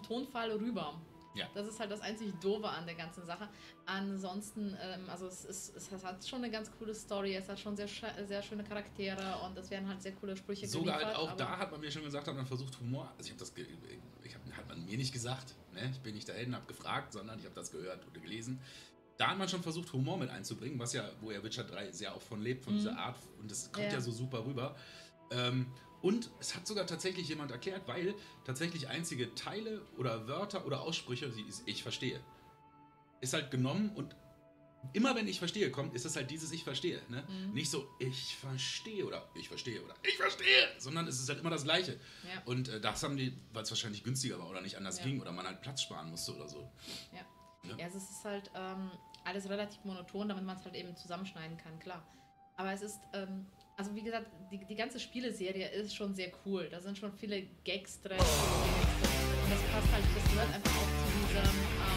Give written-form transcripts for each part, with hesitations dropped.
Tonfall rüber. Ja. Das ist halt das einzig Doofe an der ganzen Sache. Ansonsten, also es hat schon eine ganz coole Story, es hat schon sehr schöne Charaktere und es werden halt sehr coole Sprüche Sogar geliefert. halt auch da hat man mir schon gesagt, hat man versucht Humor, also hat man mir nicht gesagt, ne? Ich bin nicht dahin, habe gefragt, sondern ich habe das gehört oder gelesen. Da hat man schon versucht, Humor mit einzubringen, wo ja Witcher 3 sehr auch von lebt, von dieser Art, und das kommt ja so super rüber. Und es hat sogar tatsächlich jemand erklärt, weil tatsächlich einzige Teile oder Wörter oder Aussprüche, ich verstehe, ist halt genommen, und immer wenn ich verstehe kommt, ist es halt dieses ich verstehe. Ne? Nicht so ich verstehe oder ich verstehe, sondern es ist halt immer das Gleiche. Ja. Und das haben die, weil es wahrscheinlich günstiger war oder nicht anders ging oder man halt Platz sparen musste oder so. Ja. Ja, es ist halt alles relativ monoton, damit man es halt eben zusammenschneiden kann, klar. Aber es ist, also wie gesagt, die ganze Spieleserie ist schon sehr cool. Da sind schon viele Gags drin. Und das passt halt, das gehört einfach auch zu diesem,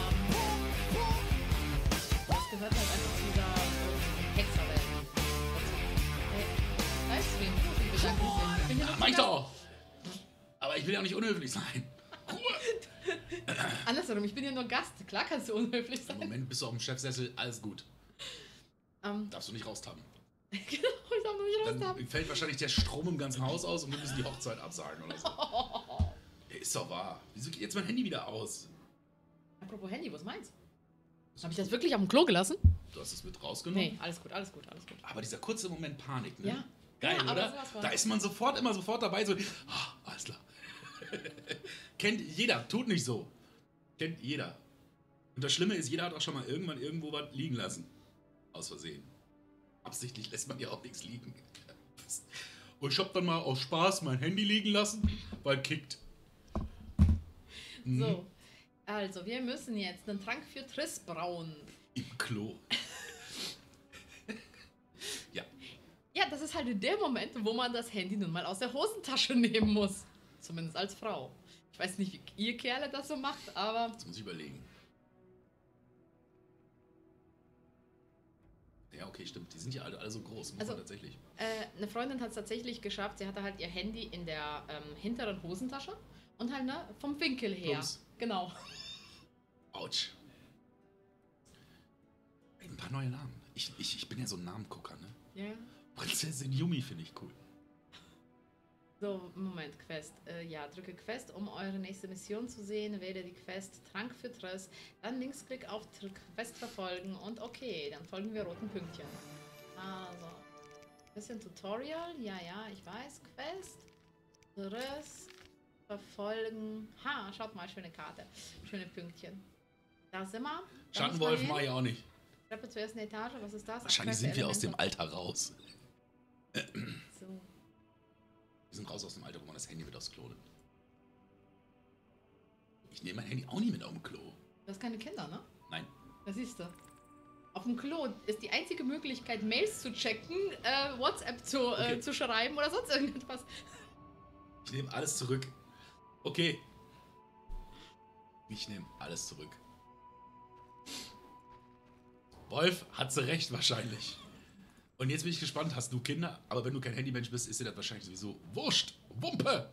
das gehört halt einfach zu dieser Hexerwelt. Hey, Livestream, ich bin hier Mach ich doch auch. Aber ich will ja auch nicht unhöflich sein. Andersherum, ich bin hier nur Gast. Klar kannst du unhöflich sein. Im Moment bist du auf dem Chefsessel, alles gut. Darfst du nicht raustappen. Genau, ich darf nur nicht raustappen. Dann fällt wahrscheinlich der Strom im ganzen Haus aus und wir müssen die Hochzeit absagen oder so. Ja, ist doch wahr. Wieso geht jetzt mein Handy wieder aus? Apropos Handy, was meinst du? Habe ich das wirklich auf dem Klo gelassen? Du hast es mit rausgenommen? Nee, alles gut. Aber dieser kurze Moment Panik, ne? Ja. Geil, ja, oder? Da ist man immer sofort dabei, so, alles klar. Kennt jeder, tut nicht so. Kennt jeder. Und das Schlimme ist, jeder hat auch schon mal irgendwann irgendwo was liegen lassen. Aus Versehen. Absichtlich lässt man ja auch nichts liegen. Und ich hab dann mal aus Spaß mein Handy liegen lassen, weil kickt. So, also wir müssen jetzt einen Trank für Triss brauen. Im Klo. Ja. Ja, das ist halt der Moment, wo man das Handy nun mal aus der Hosentasche nehmen muss. Zumindest als Frau. Ich weiß nicht, wie ihr Kerle das so macht, aber... Jetzt muss ich überlegen. Ja, okay, stimmt. Die sind ja alle so groß, muss man tatsächlich. Eine Freundin hat es tatsächlich geschafft. Sie hatte halt ihr Handy in der hinteren Hosentasche und halt vom Winkel her. Plumps. Genau. Autsch. Ein paar neue Namen. Ich bin ja so ein Namengucker, ne? Ja. Prinzessin Yumi finde ich cool. So, Moment, Quest. Ja, drücke Quest, um eure nächste Mission zu sehen. Wähle die Quest Trank für Triss. Dann Linksklick auf Quest verfolgen und okay, dann folgen wir roten Pünktchen. Also, bisschen Tutorial. Ja, ich weiß. Quest. Triss. Verfolgen. Ha, schaut mal, schöne Karte. Schöne Pünktchen. Da sind wir. Schattenwolf mache ich auch nicht. Treppe zur ersten Etage. Was ist das? Wahrscheinlich sind wir aus dem Alter raus. So. Wir sind raus aus dem Alter, wo man das Handy mit aufs Klo nimmt. Ich nehme mein Handy auch nie mit auf dem Klo. Du hast keine Kinder, ne? Nein. Das siehst du. Auf dem Klo ist die einzige Möglichkeit, Mails zu checken, WhatsApp zu schreiben oder sonst irgendetwas. Ich nehme alles zurück. Okay. Ich nehme alles zurück. Wolf hat sie recht wahrscheinlich. Und jetzt bin ich gespannt, hast du Kinder? Aber wenn du kein Handymensch bist, ist dir das wahrscheinlich sowieso wurscht. Wumpe!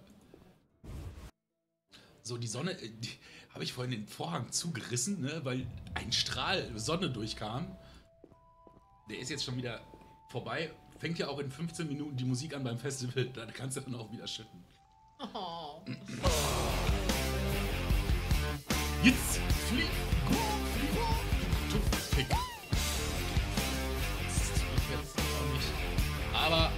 So, die Sonne, die habe ich vorhin den Vorhang zugerissen, ne, weil ein Strahl Sonne durchkam. Der ist jetzt schon wieder vorbei. Fängt ja auch in 15 Minuten die Musik an beim Festival. Da kannst du dann auch wieder schütten. Oh. Jetzt flieg, Fick. Jetzt auch nicht. Aber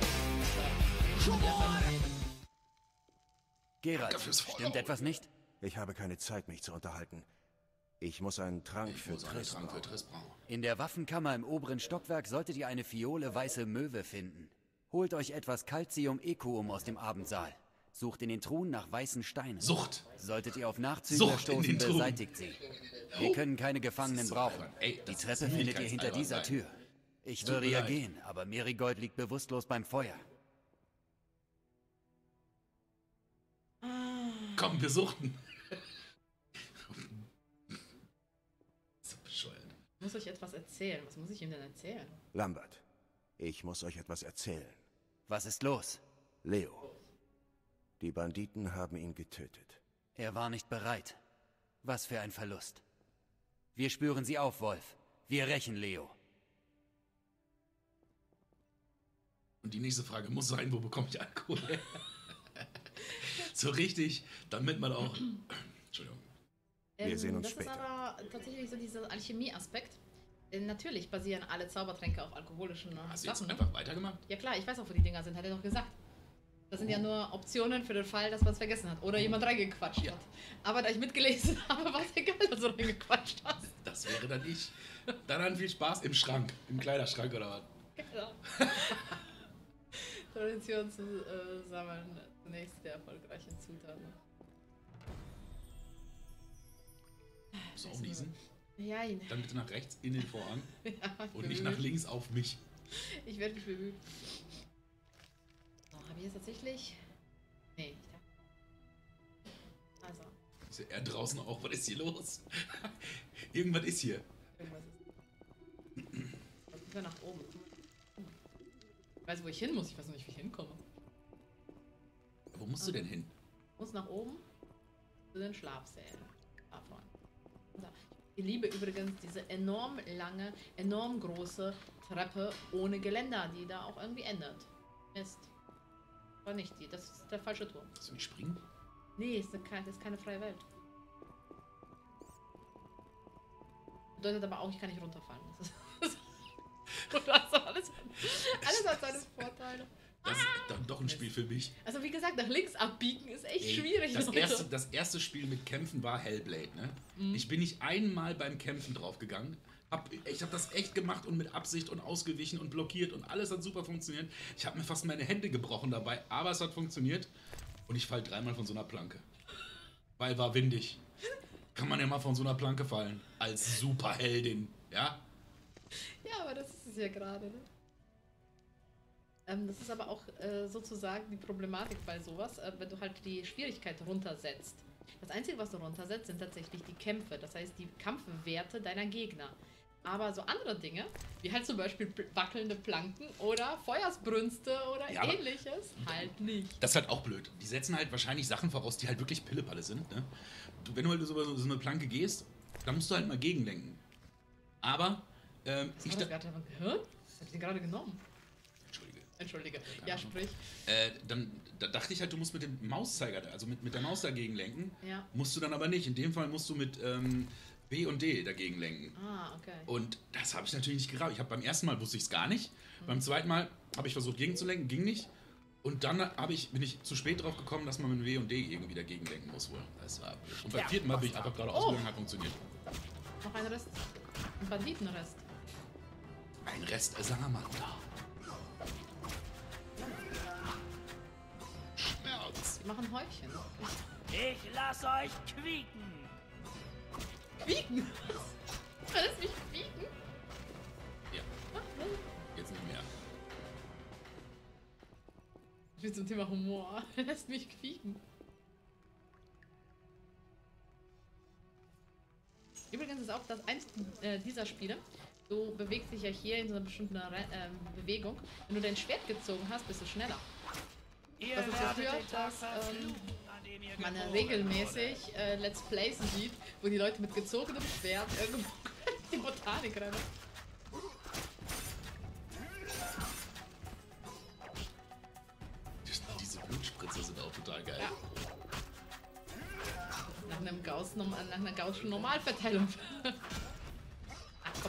Geralt, Danke fürs Follow. stimmt etwas nicht? Ich habe keine Zeit, mich zu unterhalten. Ich muss einen Trank für Triss Trank für brauen. Triss brauen. In der Waffenkammer im oberen Stockwerk solltet ihr eine fiole weiße Möwe finden. Holt euch etwas Calcium-Equum aus dem Abendsaal. Sucht in den Truhen nach weißen Steinen. Sucht. Solltet ihr auf Nachzügler Sucht in stoßen, den Truhen. beseitigt sie. Wir können keine Gefangenen so brauchen. albern. Ey, Die das Treppe ist findet ihr hinter albern dieser sein. Tür. Ich Tut würde mir ja leid. gehen, aber Merigold liegt bewusstlos beim Feuer. Komm, wir suchten. So bescheuert. Ich muss euch etwas erzählen. Was muss ich ihm denn erzählen? Lambert, ich muss euch etwas erzählen. Was ist los? Leo. Die Banditen haben ihn getötet. Er war nicht bereit. Was für ein Verlust. Wir spüren sie auf, Wolf. Wir rächen Leo. Und die nächste Frage muss sein, wo bekomme ich Alkohol her? So richtig, damit man auch... Entschuldigung. Wir sehen uns das später. ist aber tatsächlich so dieser Alchemie-Aspekt. Natürlich basieren alle Zaubertränke auf alkoholischen Hast du jetzt Sachen. Ne? einfach weitergemacht? Ja klar, ich weiß auch, wo die Dinger sind, hat er doch gesagt. Das sind ja nur Optionen für den Fall, dass man es vergessen hat oder jemand reingequatscht hat. Aber da ich mitgelesen habe, war es egal, dass du reingequatscht hast. Das wäre dann ich. Dann viel Spaß im Schrank, im Kleiderschrank oder was? Genau. Tradition zu sammeln, zunächst der erfolgreichen Zutaten. Musst du auch niesen? Ja, Dann bitte nach rechts in den Vorhang ja, und nicht nach links auf mich. Ich werde mich bemühen. So, habe ich jetzt tatsächlich... Nee, ich dachte... Also, Ist ja er draußen auch, was ist hier los? Irgendwas ist hier. irgendwas ist... Was müssen wir nach oben? Ich weiß, wo ich hin muss, ich weiß noch nicht, wie ich hinkomme. Wo musst du denn hin? Ich muss nach oben zu den Schlafsälen. Davon. So. Ich liebe übrigens diese enorm lange, enorm große Treppe ohne Geländer, die da auch irgendwie endet. Mist. War nicht die, das ist der falsche Turm. Kannst du nicht springen? Nee, das ist keine freie Welt. Bedeutet aber auch, ich kann nicht runterfallen. Das alles hat seine Vorteile. Das ist dann doch ein Spiel für mich. Also wie gesagt, nach links abbiegen ist echt Ey, schwierig. das erste Spiel mit Kämpfen war Hellblade, ne? Ich bin nicht einmal beim Kämpfen draufgegangen. Ich habe das echt gemacht und mit Absicht und ausgewichen und blockiert und alles hat super funktioniert. Ich habe mir fast meine Hände gebrochen dabei, aber es hat funktioniert. Und ich falle dreimal von so einer Planke. Weil war windig. Kann man ja mal von so einer Planke fallen. Als Superheldin, ja? Ja, aber das ist es ja gerade, ne? Das ist aber auch sozusagen die Problematik bei sowas, wenn du halt die Schwierigkeit runtersetzt. Das Einzige, was du runtersetzt, sind tatsächlich die Kämpfe, das heißt die Kampfwerte deiner Gegner. Aber so andere Dinge, wie halt zum Beispiel wackelnde Planken oder Feuersbrünste oder Ja, aber ähnliches, halt nicht. Das ist halt auch blöd. Die setzen halt wahrscheinlich Sachen voraus, die halt wirklich Pillepalle sind. Ne? Wenn du halt so eine Planke gehst, dann musst du halt mal gegenlenken. Aber Was war das gerade? Gehirn? Das hab ich den gerade genommen. Entschuldige. Ja, sprich. Da dachte ich halt, du musst mit dem Mauszeiger, also mit der Maus dagegen lenken. Ja. Musst du dann aber nicht. In dem Fall musst du mit B und D dagegen lenken. Ah, okay. Und das habe ich natürlich nicht gerafft. Beim ersten Mal wusste ich es gar nicht. Beim zweiten Mal habe ich versucht gegenzulenken, ging nicht. Und dann bin ich zu spät drauf gekommen, dass man mit W und D irgendwie dagegen lenken muss wohl. Das war blöd. Und beim vierten Mal bin ich einfach gerade ausgegangen, hat funktioniert. Noch ein Rest. Ein Banditenrest. Ein Rest Salamander. Schmerz. Die machen Häufchen. Ich lass euch quieken. Quieken? Lässt mich quieken? Ja, jetzt nicht mehr. Ich bin zum Thema Humor. Lässt mich quieken. Übrigens ist auch das eins dieser Spiele. Du bewegst dich ja hier in so einer bestimmten Bewegung. Wenn du dein Schwert gezogen hast, bist du schneller. Ihr Das ist werdet dafür, den Tag dass verfluchen, an dem ihr man geboren regelmäßig Let's Plays sieht, wo die Leute mit gezogenem Schwert irgendwo in die Botanik rennen. Diese Blutspritze sind auch total geil. Ja. Nach einer Gaußschen Normalverteilung. Ach komm.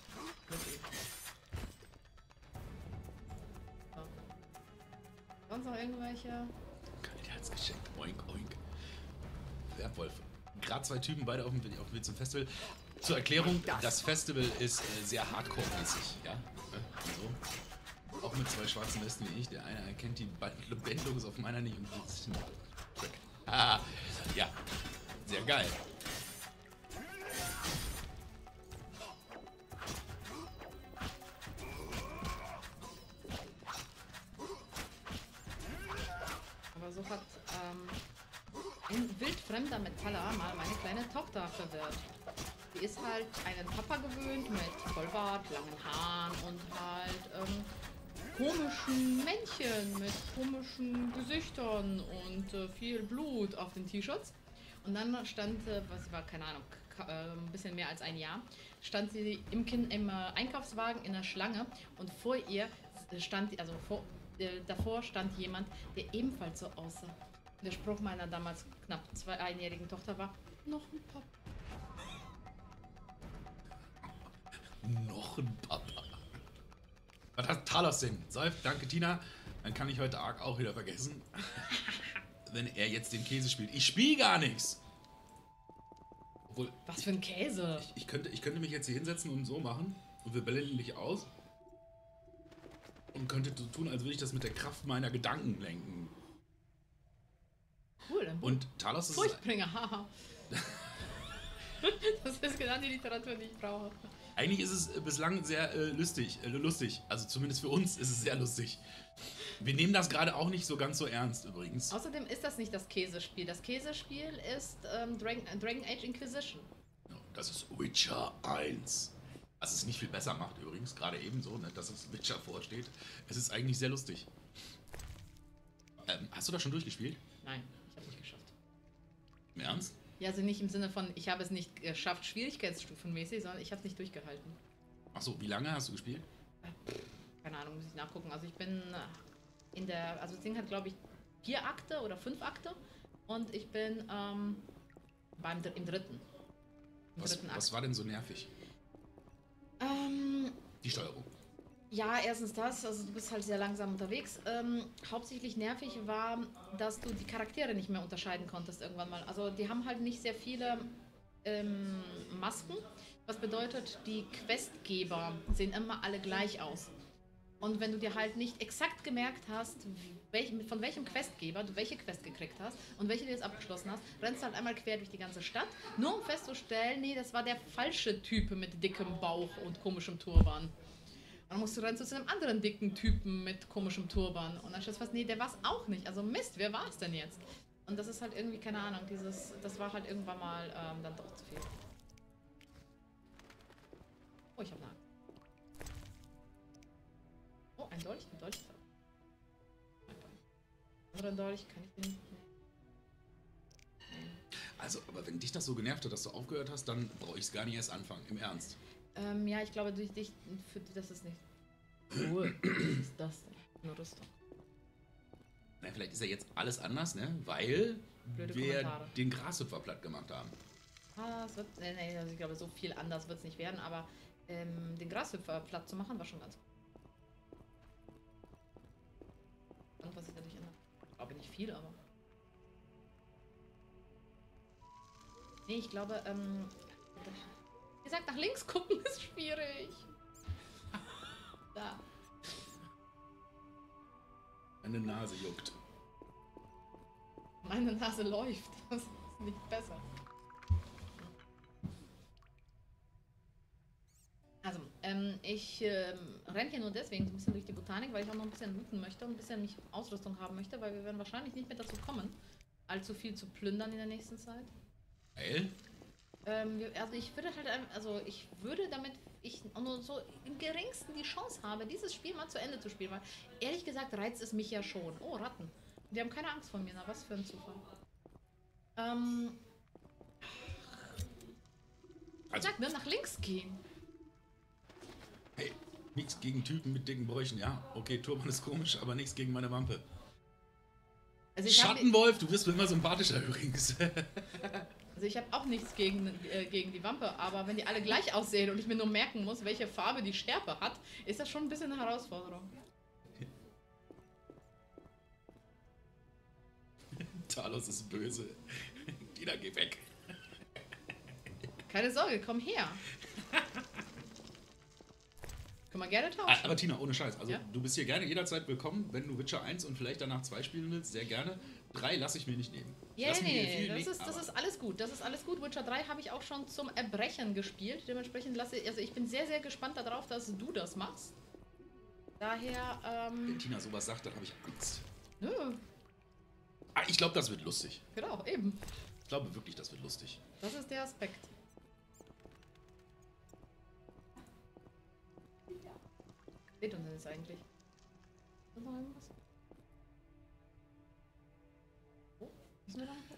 So. Sonst noch irgendwelche? Kein Herz geschenkt. Oink, oink. Werwolf. Gerade zwei Typen, beide auf dem zum Festival. Zur Erklärung, das Festival ist sehr hardcore-mäßig. Ja? So. Auch mit zwei schwarzen Westen wie ich. Der eine erkennt die Bandlogos auf meiner nicht und ah, ja. Sehr geil. Aber so hat ein wildfremder Metaller mal meine kleine Tochter verwirrt. Die ist halt einen Papa gewöhnt mit Vollbart, langen Haaren und halt komischen Männchen mit komischen Gesichtern und viel Blut auf den T-Shirts. Und dann stand, was war, keine Ahnung, ein bisschen mehr als ein Jahr, stand sie im Einkaufswagen in der Schlange und vor ihr stand, davor stand jemand, der ebenfalls so aussah. Der Spruch meiner damals knapp einjährigen Tochter war, noch ein Papa. Noch ein Papa. Was hat Talos denn? Seif, danke Tina. Dann kann ich heute Arc auch wieder vergessen. Wenn er jetzt den Käse spielt. Ich spiele gar nichts. Obwohl, Was für ein Käse. ich könnte mich jetzt hier hinsetzen und so machen. Und wir bellen dich aus. Und könnte so tun, als würde ich das mit der Kraft meiner Gedanken lenken. Cool. Dann Und Talos ist... Furchtbringer, haha. Das ist genau die Literatur, die ich brauche. Eigentlich ist es bislang sehr lustig. Also zumindest für uns ist es sehr lustig. Wir nehmen das gerade auch nicht so ganz so ernst übrigens. Außerdem ist das nicht das Käsespiel. Das Käsespiel ist Dragon Age Inquisition. Das ist Witcher 1. Was es nicht viel besser macht übrigens, gerade ebenso, ne, dass es Witcher vorsteht. Es ist eigentlich sehr lustig. Hast du das schon durchgespielt? Nein, ich habe nicht geschafft. Im Ernst? Ja, also nicht im Sinne von, ich habe es nicht geschafft, schwierigkeitsstufenmäßig, sondern ich habe es nicht durchgehalten. Achso, wie lange hast du gespielt? Keine Ahnung, muss ich nachgucken. Also ich bin also das Ding hat glaube ich 4 Akte oder 5 Akte und ich bin im dritten. Was war denn so nervig? Die Steuerung. Ja, erstens das, also du bist halt sehr langsam unterwegs. Hauptsächlich nervig war, dass du die Charaktere nicht mehr unterscheiden konntest irgendwann mal. Also die haben halt nicht sehr viele Masken, was bedeutet, die Questgeber sehen immer alle gleich aus. Und wenn du dir halt nicht exakt gemerkt hast, von welchem Questgeber du welche Quest gekriegt hast und welche du jetzt abgeschlossen hast, rennst du halt einmal quer durch die ganze Stadt, nur um festzustellen, nee, das war der falsche Typ mit dickem Bauch und komischem Turban. Und dann rennst du zu einem anderen dicken Typen mit komischem Turban. Und dann stellst du fest, nee, der war es auch nicht. Also Mist, wer war es denn jetzt? Und das ist halt irgendwie, keine Ahnung, das war halt irgendwann mal dann doch zu viel. Oh, ich habe eine Axt. Oh, ein Dolch? Ein Dolch? Anderen Dolch kann ich den... Also, aber wenn dich das so genervt hat, dass du aufgehört hast, dann brauche ich es gar nicht erst anfangen, im Ernst. Ja, ich glaube, durch dich, das ist nicht... Cool. Was ist das denn? Eine Rüstung. Na, vielleicht ist ja jetzt alles anders, ne? Weil Blöde wir Kommentare. den Grashüpfer platt gemacht haben. Es wird... Nee, also ich glaube, so viel anders wird es nicht werden, aber den Grashüpfer platt zu machen, war schon ganz gut. Und was sich dadurch ändert. Ich glaube nicht viel, aber... Nee, ich glaube, wie gesagt, nach links gucken ist schwierig. Da. Meine Nase juckt. Meine Nase läuft. Das ist nicht besser. Also, ich renne hier nur deswegen so ein bisschen durch die Botanik, weil ich auch noch ein bisschen looten möchte und ein bisschen mich Ausrüstung haben möchte, weil wir werden wahrscheinlich nicht mehr dazu kommen, allzu viel zu plündern in der nächsten Zeit. Also ich würde damit ich nur so im geringsten die Chance habe, dieses Spiel mal zu Ende zu spielen, weil ehrlich gesagt reizt es mich ja schon. Oh, Ratten. Die haben keine Angst vor mir, na was für ein Zufall. Sag mir, nach links gehen. Hey, nichts gegen Typen mit dicken Bräuchen, ja. Okay, Turban ist komisch, aber nichts gegen meine Wampe. Also Schattenwolf, du wirst mir immer sympathischer übrigens. Also ich habe auch nichts gegen die Wampe, aber wenn die alle gleich aussehen und ich mir nur merken muss, welche Farbe die Schärpe hat, ist das schon ein bisschen eine Herausforderung. Talos ist böse. Tina, geh weg. Keine Sorge, komm her. Können wir gerne tauschen. Aber Tina, ohne Scheiß, also Ja? du bist hier gerne jederzeit willkommen, wenn du Witcher 1 und vielleicht danach 2 spielen willst, sehr gerne. 3 lasse ich mir nicht nehmen. Ja, Lass mir hier viel das nicht, ist alles gut. Das ist alles gut. Witcher 3 habe ich auch schon zum Erbrechen gespielt. Dementsprechend ich bin sehr, sehr gespannt darauf, dass du das machst. Daher, Wenn Tina sowas sagt, dann habe ich Angst. nö, Ich glaube, das wird lustig. genau, eben. Ich glaube wirklich, das wird lustig. Das ist der Aspekt. Steht uns denn jetzt eigentlich? Ist noch irgendwas? Oh, müssen wir da noch